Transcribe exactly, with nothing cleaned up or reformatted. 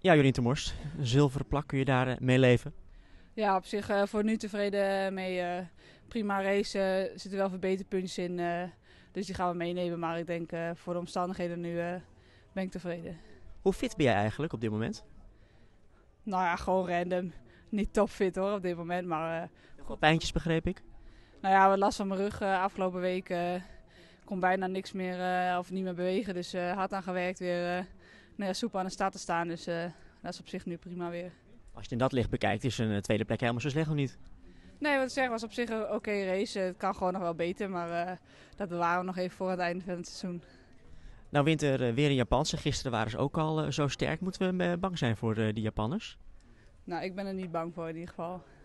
Ja, Jorien Termorst, een zilveren plak, kun je daar eh, mee leven? Ja, op zich uh, voor nu tevreden mee. Uh, prima race, er uh, zitten wel verbeterpuntjes in, uh, dus die gaan we meenemen. Maar ik denk uh, voor de omstandigheden nu uh, ben ik tevreden. Hoe fit ben jij eigenlijk op dit moment? Nou ja, gewoon random. Niet topfit hoor op dit moment, maar... Uh, Nog wel pijntjes begreep ik? Nou ja, wat last van mijn rug uh, afgelopen week. Uh, kon bijna niks meer uh, of niet meer bewegen, dus uh, hard aan gewerkt weer. Uh, nou ja, soepel aan de start te staan, dus uh, dat is op zich nu prima weer. Als je in dat licht bekijkt, is een tweede plek helemaal zo slecht nog niet. Nee, wat ik zeg was op zich een oké okay race. Het kan gewoon nog wel beter, maar uh, dat bewaren we nog even voor het einde van het seizoen. Nou wint er uh, weer een Japanse. Gisteren waren ze ook al uh, zo sterk. Moeten we uh, bang zijn voor uh, die Japanners? Nou, ik ben er niet bang voor in ieder geval.